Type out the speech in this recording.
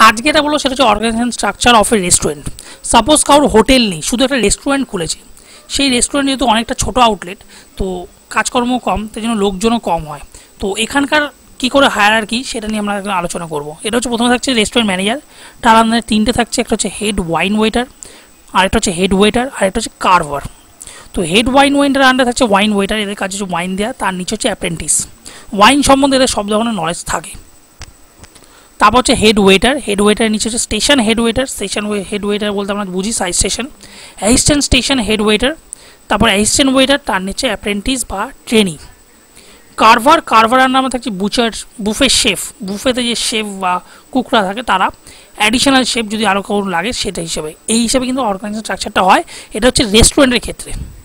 আজকে এটা বলবো সেটা হচ্ছে organisation structure of a restaurant. Suppose কারোর হোটেল নেই, শুধু একটা রেস্টুরেন্ট খুলেছে, সেই রেস্টুরেন্ট যেহেতু অনেকটা ছোটো আউটলেট, তো কাজকর্ম কম, তাই জন্য লোকজনও কম হয়। তো এখানকার কী করে হায়ারার্কি সেটা নিয়ে আমরা এখন আলোচনা করব। এটা হচ্ছে প্রথমে থাকছে রেস্টুরেন্ট ম্যানেজার, তার আন্ডারে তিনটে থাকছে, একটা হচ্ছে হেড ওয়াইন ওয়েটার, আরেকটা হচ্ছে হেড ওয়েটার, আরেকটা হচ্ছে কার্ভার। তো হেড ওয়াইন ওয়েটার আন্ডারে থাকছে ওয়াইন ওয়েটার, এদের কাজ হচ্ছে ওয়াইন দেওয়া, তার নিচে হচ্ছে অ্যাপ্রেন্টিস, ওয়াইন সম্বন্ধে এদের সব ধরনের নলেজ থাকে। তারপর হচ্ছে হেড ওয়েটার, হেড ওয়েটারের নিচে হচ্ছে station head waiter, station head waiter বলতে আমরা বুঝি side station, assistant station head waiter, তারপর অ্যাসিস্ট্যান্ট ওয়েটার, তার নিচে অ্যাপ্রেন্টিস বা ট্রেনি। কার্ভার, কার্ভারের নামে থাকছে বুচার, বুফে শেফ, বুফেতে যে শেফ বা কুকরা থাকে তারা, অ্যাডিশনাল শেফ যদি আরও কারো লাগে সেটা হিসেবে। এই হিসেবে কিন্তু অর্গানাইজেশন স্ট্রাকচারটা হয়, এটা হচ্ছে রেস্টুরেন্টের ক্ষেত্রে।